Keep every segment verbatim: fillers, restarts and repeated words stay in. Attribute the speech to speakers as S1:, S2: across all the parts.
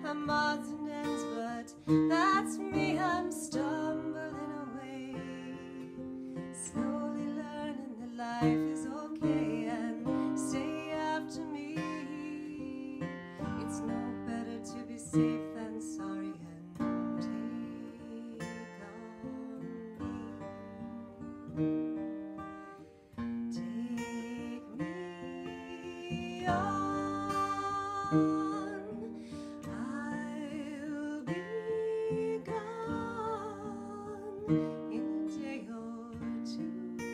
S1: I'm odds and ends, but that's me, I'm stumbling away, slowly learning that life is okay and stay after me. It's no better to be safe than sorry, and take on me. Take me on. I'll be gone in a day or two.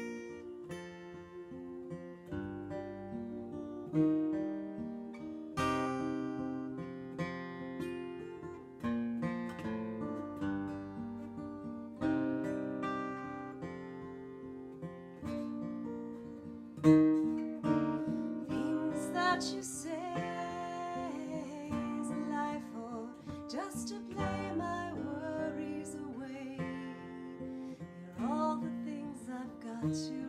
S1: Things that you say is a lie for just to play my worries away. You're all the things I've got to